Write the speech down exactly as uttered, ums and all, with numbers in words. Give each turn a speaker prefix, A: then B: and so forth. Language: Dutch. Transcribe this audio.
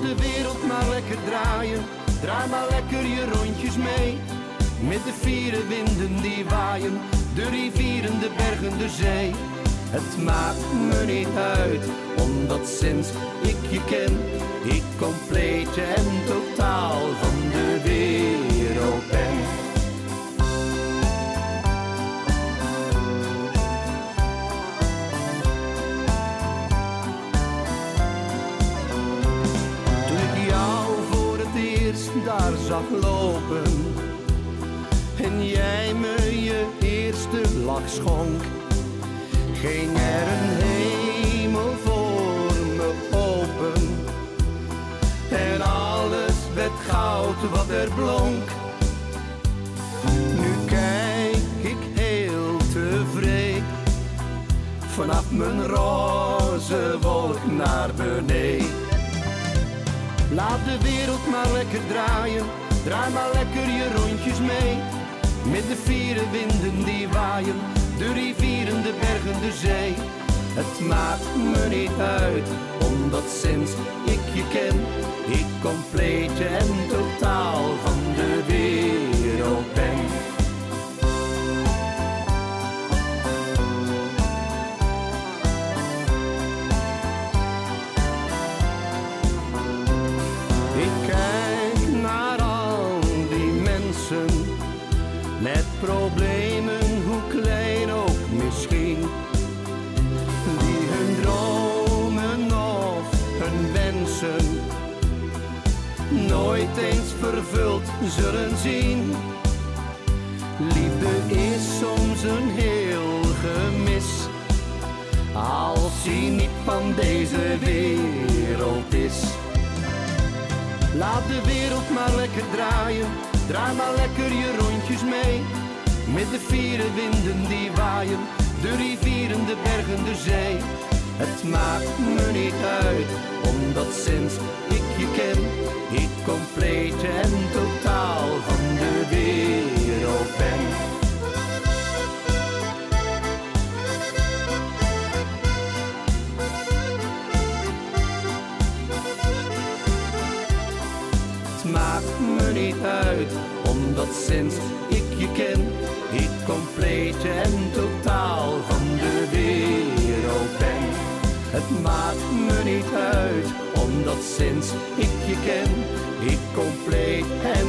A: de wereld maar lekker draaien, draai maar lekker je rondjes mee. Met de vierde winden die waaien, de rivieren, de bergen, de zee. Het maakt me niet uit, omdat sinds ik je ken, ik compleet en totaal van de wereld ben. Toen ik jou voor het eerst daar zag lopen en jij me je eerste lach schonk, ging er een hemel voor me open en alles werd goud wat er blonk. Nu kijk ik heel tevreden vanaf mijn roze wolk naar beneden. Laat de wereld maar lekker draaien, draai maar lekker je rondjes mee. Met de vierde winden die waaien, de rivieren, de bergen, de zee. Het maakt me niet uit, omdat sinds ik je ken, ik compleet en totaal van de wereld ben. Ik kijk naar al die mensen met problemen, hoe klein ook misschien, die hun dromen of hun wensen nooit eens vervuld zullen zien. Liefde is soms een heel gemis, als hij niet van deze wereld is. Laat de wereld maar lekker draaien, draai maar lekker je rondjes mee. Met de vierde winden die waaien, de rivieren, de bergen, de zee. Het maakt me niet uit, omdat sinds ik je ken, ik compleet en totaal van de wereld ben. Het maakt me niet uit, omdat sinds ik je ken, ik compleet en totaal van de wereld ben. Het maakt me niet uit, omdat sinds ik je ken, ik compleet en